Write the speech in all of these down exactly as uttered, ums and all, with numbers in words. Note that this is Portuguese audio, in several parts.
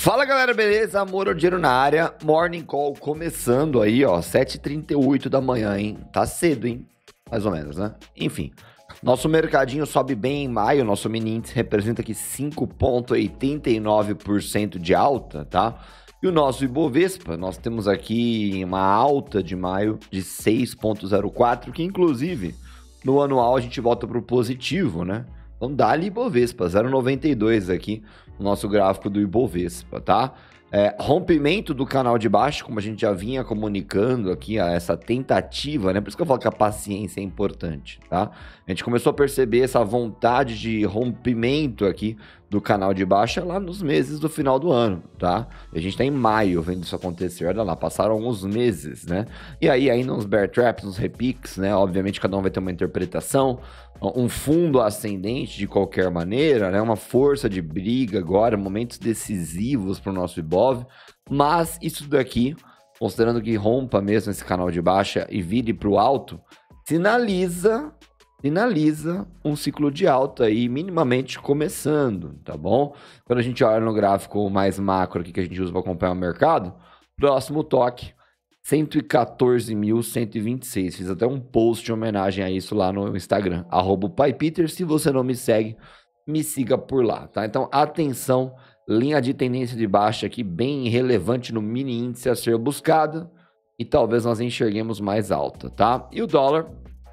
Fala galera, beleza? Moro Dinheiro na área, Morning Call começando aí, ó, sete e trinta e oito da manhã, hein? Tá cedo, hein? Mais ou menos, né? Enfim, nosso mercadinho sobe bem em maio, nosso mini índice representa aqui cinco vírgula oitenta e nove por cento de alta, tá? E o nosso Ibovespa, nós temos aqui uma alta de maio de seis vírgula zero quatro, que inclusive no anual a gente volta pro positivo, né? Então dá-lhe Ibovespa, zero vírgula noventa e dois aqui, o nosso gráfico do Ibovespa, tá? É, rompimento do canal de baixo, como a gente já vinha comunicando aqui, essa tentativa, né? Por isso que eu falo que a paciência é importante, tá? A gente começou a perceber essa vontade de rompimento aqui do canal de baixo lá nos meses do final do ano, tá? E a gente tá em maio vendo isso acontecer, olha lá, passaram alguns meses, né? E aí, aí nos bear traps, nos repiques, né? Obviamente cada um vai ter uma interpretação, um fundo ascendente de qualquer maneira, né? Uma força de briga agora, momentos decisivos para o nosso Ibov, mas isso daqui, considerando que rompa mesmo esse canal de baixa e vire para o alto, sinaliza, sinaliza um ciclo de alta aí minimamente começando, tá bom? Quando a gente olha no gráfico mais macro aqui que a gente usa para acompanhar o mercado, próximo toque, cento e quatorze mil cento e vinte e seis. Fiz até um post em homenagem a isso lá no Instagram, arroba PaiPeter. Se você não me segue, me siga por lá, tá? Então, atenção, linha de tendência de baixa aqui, bem relevante no mini índice a ser buscada, e talvez nós enxerguemos mais alta, tá? E o dólar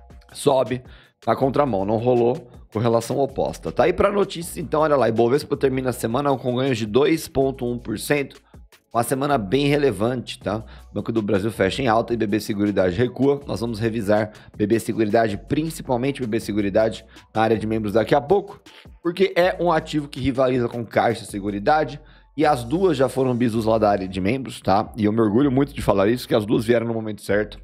sobe na contramão, não rolou com relação oposta, tá? E para notícias, então, olha lá, Ibovespa termina a semana com ganhos de dois vírgula um por cento, uma semana bem relevante, tá? O Banco do Brasil fecha em alta e B B Seguridade recua. Nós vamos revisar B B Seguridade, principalmente B B Seguridade na área de membros daqui a pouco, porque é um ativo que rivaliza com Caixa Seguridade e as duas já foram bisus lá da área de membros, tá? E eu me orgulho muito de falar isso, que as duas vieram no momento certo,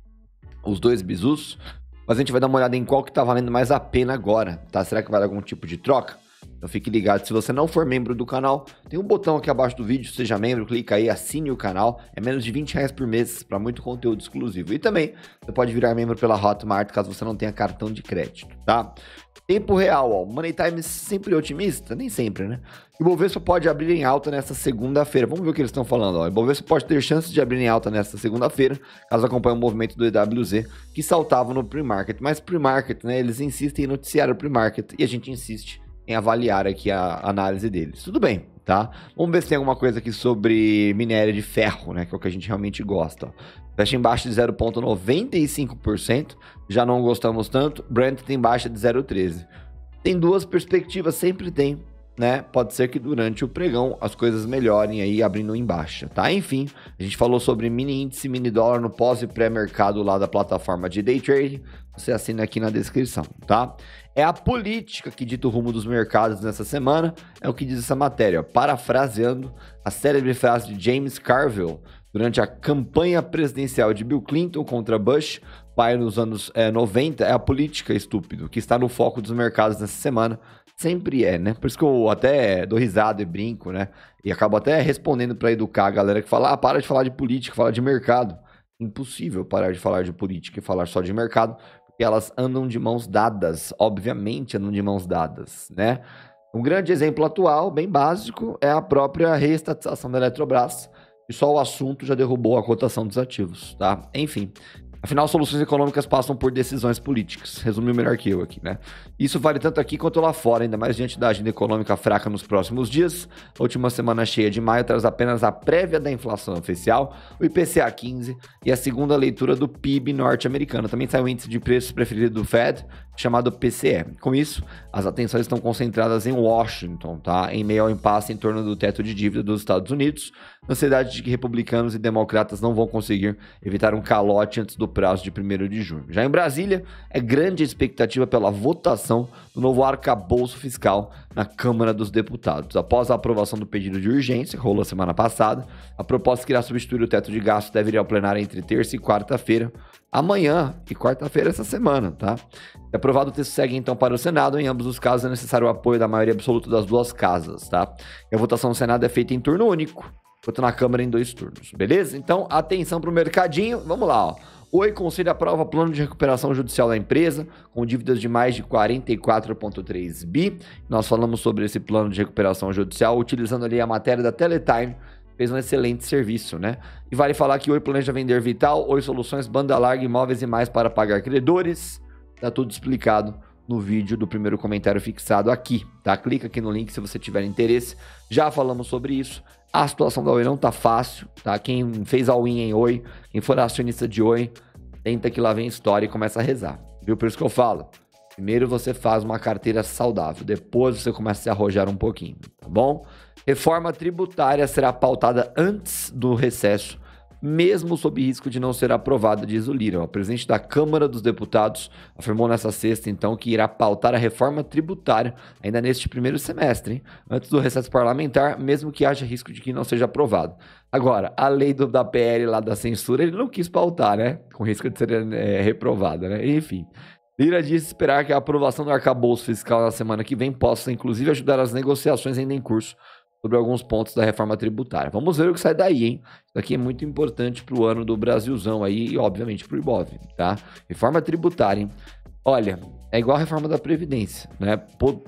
os dois bisus, mas a gente vai dar uma olhada em qual que tá valendo mais a pena agora, tá? Será que vale algum tipo de troca? Então fique ligado, se você não for membro do canal, tem um botão aqui abaixo do vídeo, seja membro, clica aí, assine o canal, é menos de vinte reais por mês para muito conteúdo exclusivo. E também, você pode virar membro pela Hotmart, caso você não tenha cartão de crédito, tá? Tempo real, ó, Money Time sempre otimista? Nem sempre, né? O Ibovespa pode abrir em alta nessa segunda-feira, vamos ver o que eles estão falando, ó. O Ibovespa pode ter chances de abrir em alta nessa segunda-feira, caso acompanhe o movimento do E W Z, que saltava no pre-market, mas pre-market, né, eles insistem em noticiar o pre-market, e a gente insiste em avaliar aqui a análise deles. Tudo bem, tá? Vamos ver se tem alguma coisa aqui sobre minério de ferro, né? Que é o que a gente realmente gosta. Ó. Fecha em baixa de zero vírgula noventa e cinco por cento, já não gostamos tanto. Brent tem baixa de zero vírgula treze por cento. Tem duas perspectivas, sempre tem, né? Pode ser que durante o pregão as coisas melhorem aí, abrindo em baixa, tá? Enfim, a gente falou sobre mini índice, mini dólar no pós e pré-mercado lá da plataforma de day trade. Você assina aqui na descrição, tá? É a política que dita o rumo dos mercados nessa semana, é o que diz essa matéria, ó. Parafraseando a célebre frase de James Carville durante a campanha presidencial de Bill Clinton contra Bush, pai nos anos é, noventa, é a política, estúpido, que está no foco dos mercados nessa semana. Sempre é, né? Por isso que eu até dou risada e brinco, né? E acabo até respondendo para educar a galera que fala, ah, para de falar de política, fala de mercado. Impossível parar de falar de política e falar só de mercado, porque elas andam de mãos dadas, obviamente andam de mãos dadas, né? Um grande exemplo atual, bem básico, é a própria reestatização da Eletrobras, e só o assunto já derrubou a cotação dos ativos, tá? Enfim, afinal, soluções econômicas passam por decisões políticas. Resumiu melhor que eu aqui, né? Isso vale tanto aqui quanto lá fora, ainda mais diante da agenda econômica fraca nos próximos dias. A última semana cheia de maio traz apenas a prévia da inflação oficial, o I P C A quinze e a segunda leitura do P I B norte-americano. Também sai o índice de preços preferido do Fed, chamado P C E. Com isso, as atenções estão concentradas em Washington, tá? Em meio ao impasse em torno do teto de dívida dos Estados Unidos, ansiedade de que republicanos e democratas não vão conseguir evitar um calote antes do prazo de primeiro de junho. Já em Brasília, é grande a expectativa pela votação do novo arcabouço fiscal na Câmara dos Deputados. Após a aprovação do pedido de urgência, que rolou semana passada, a proposta que irá substituir o teto de gastos deve ir ao plenário entre terça e quarta-feira, amanhã e quarta-feira essa semana, tá? Se aprovado, o texto segue então para o Senado. Em ambos os casos é necessário o apoio da maioria absoluta das duas casas, tá? E a votação no Senado é feita em turno único, quanto na Câmara em dois turnos, beleza? Então, atenção pro mercadinho, vamos lá, ó. Oi, Conselho aprova plano de recuperação judicial da empresa, com dívidas de mais de quarenta e quatro vírgula três bi. Nós falamos sobre esse plano de recuperação judicial, utilizando ali a matéria da Teletime, fez um excelente serviço, né? E vale falar que Oi planeja vender Vital, Oi Soluções, banda larga, imóveis e mais para pagar credores. Tá tudo explicado no vídeo do primeiro comentário fixado aqui, tá? Clica aqui no link se você tiver interesse. Já falamos sobre isso. A situação da Oi não tá fácil, tá? Quem fez all-in em Oi, quem for acionista de Oi, tenta que lá vem história e começa a rezar, viu? Por isso que eu falo, primeiro você faz uma carteira saudável, depois você começa a se arrojar um pouquinho, tá bom? Reforma tributária será pautada antes do recesso, mesmo sob risco de não ser aprovada, diz o Lira. O presidente da Câmara dos Deputados afirmou nessa sexta, então, que irá pautar a reforma tributária ainda neste primeiro semestre, hein? Antes do recesso parlamentar, mesmo que haja risco de que não seja aprovado. Agora, a lei do, da P L lá da censura, ele não quis pautar, né? Com risco de ser é, reprovada, né? Enfim. Lira disse esperar que a aprovação do arcabouço fiscal na semana que vem possa, inclusive, ajudar as negociações ainda em curso sobre alguns pontos da reforma tributária. Vamos ver o que sai daí, hein? Isso aqui é muito importante para o ano do Brasilzão aí e, obviamente, para o Ibov, tá? Reforma tributária, hein? Olha, é igual a reforma da Previdência, né?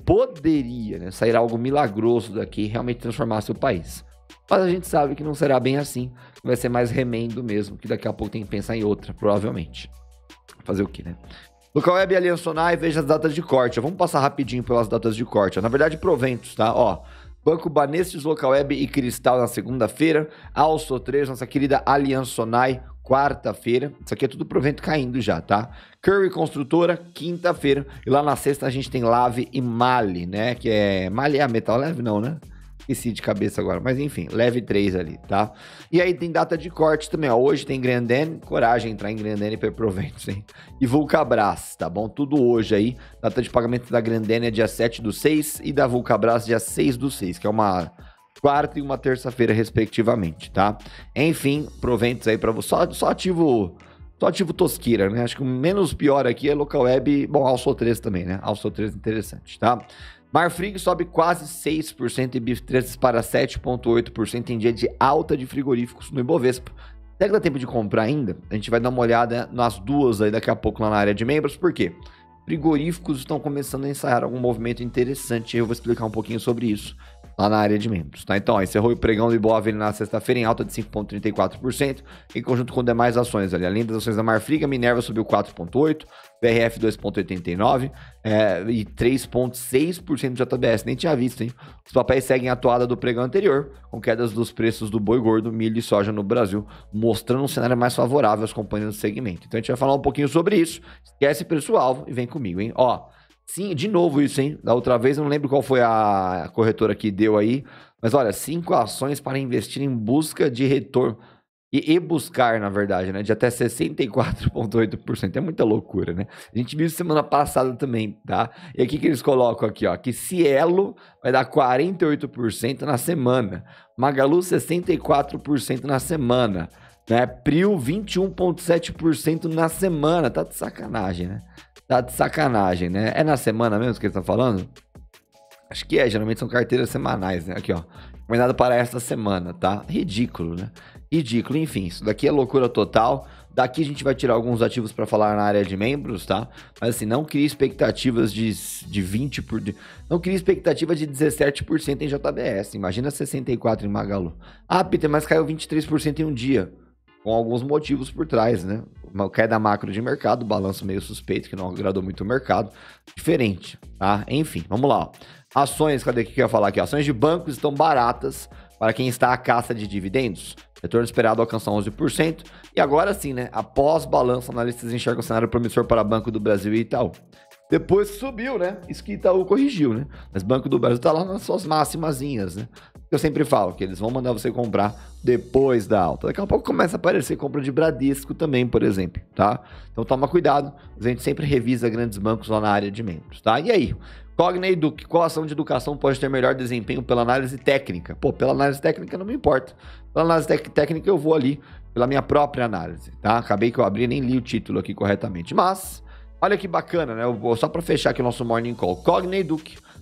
Poderia, né, sair algo milagroso daqui e realmente transformasse o país. Mas a gente sabe que não será bem assim. Vai ser mais remendo mesmo, que daqui a pouco tem que pensar em outra, provavelmente. Fazer o quê, né? Localweb e Aliança Sonai, veja as datas de corte. Vamos passar rapidinho pelas datas de corte. Na verdade, proventos, tá? Ó, Banco Banestes, Localweb e Cristal na segunda-feira. Also três, nossa querida Aliança Sonai, quarta-feira. Isso aqui é tudo provento caindo já, tá? Curry Construtora, quinta-feira. E lá na sexta a gente tem Lave e Mali, né? Que é... Mali é a metal leve? Não, né? Esqueci de cabeça agora, mas enfim, leve três ali, tá? E aí tem data de corte também, ó. Hoje tem Grandene, coragem entrar em Grandene para proventos, hein? E Vulcabras, tá bom? Tudo hoje aí. Data de pagamento da Grandene é dia sete do seis e da Vulcabras dia seis do seis, que é uma quarta e uma terça-feira, respectivamente, tá? Enfim, proventos aí para você. Só, só ativo. Só ativo tosqueira, né? Acho que o menos pior aqui é Localweb. Bom, Also três também, né? Also três interessante, tá? Marfrig sobe quase seis por cento e B I F três para sete vírgula oito por cento em dia de alta de frigoríficos no Ibovespa. Será que dá tempo de comprar ainda? A gente vai dar uma olhada nas duas aí daqui a pouco lá na área de membros. Por quê? Frigoríficos estão começando a ensaiar algum movimento interessante. Eu vou explicar um pouquinho sobre isso lá na área de membros, tá? Então, ó, encerrou o pregão do Ibov na sexta-feira em alta de cinco vírgula trinta e quatro por cento, em conjunto com demais ações ali. Além das ações da Marfrig, a Minerva subiu quatro vírgula oito por cento, B R F dois vírgula oitenta e nove por cento é, e três vírgula seis por cento de J B S. Nem tinha visto, hein? Os papéis seguem a toada do pregão anterior, com quedas dos preços do boi gordo, milho e soja no Brasil, mostrando um cenário mais favorável às companhias do segmento. Então, a gente vai falar um pouquinho sobre isso. Esquece preço-alvo e vem comigo, hein? Ó, sim, de novo isso, hein? Da outra vez, eu não lembro qual foi a corretora que deu aí, mas olha, cinco ações para investir em busca de retorno e, e buscar, na verdade, né, de até sessenta e quatro vírgula oito por cento. É muita loucura, né? A gente viu isso semana passada também, tá? E aqui que eles colocam aqui, ó, que Cielo vai dar quarenta e oito por cento na semana, Magalu sessenta e quatro por cento na semana, né? Prio vinte e um vírgula sete por cento na semana. Tá de sacanagem, né? Tá de sacanagem, né? É na semana mesmo que eles estão falando? Acho que é, geralmente são carteiras semanais, né? Aqui, ó. Recomendado para esta semana, tá? Ridículo, né? Ridículo, enfim, isso daqui é loucura total. Daqui a gente vai tirar alguns ativos para falar na área de membros, tá? Mas assim, não crie expectativas de, de vinte por cento, não crie expectativa de dezessete por cento em J B S. Imagina sessenta e quatro por cento em Magalu. Ah, Peter, mas caiu vinte e três por cento em um dia. Com alguns motivos por trás, né? Uma queda macro de mercado, balanço meio suspeito, que não agradou muito o mercado. Diferente, tá? Enfim, vamos lá, ó. Ações, cadê o que eu ia falar aqui? Ações de bancos estão baratas para quem está à caça de dividendos. Retorno esperado alcança onze por cento. E agora sim, né? Após balanço, analistas enxergam o cenário promissor para Banco do Brasil e Itaú. Depois subiu, né? Isso que Itaú corrigiu, né? Mas Banco do Brasil tá lá nas suas máximazinhas, né? Eu sempre falo que eles vão mandar você comprar depois da alta. Daqui a pouco começa a aparecer compra de Bradesco também, por exemplo, tá? Então toma cuidado. A gente sempre revisa grandes bancos lá na área de membros, tá? E aí? Cogna e Educ, qual ação de educação pode ter melhor desempenho pela análise técnica? Pô, pela análise técnica não me importa. Pela análise técnica eu vou ali pela minha própria análise, tá? Acabei que eu abri e nem li o título aqui corretamente. Mas, olha que bacana, né? Eu vou, só para fechar aqui o nosso Morning Call. Cogna e Educ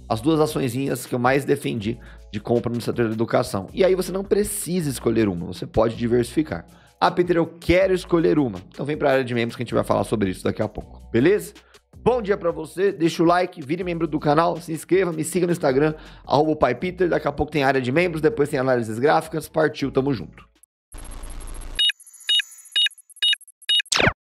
as duas açõezinhas que eu mais defendi de compra no setor da educação. E aí você não precisa escolher uma, você pode diversificar. Ah, Peter, eu quero escolher uma. Então vem para a área de membros que a gente vai falar sobre isso daqui a pouco, beleza? Bom dia para você, deixa o like, vire membro do canal, se inscreva, me siga no Instagram, arroba o Pai Peter. Daqui a pouco tem área de membros, depois tem análises gráficas, partiu, tamo junto.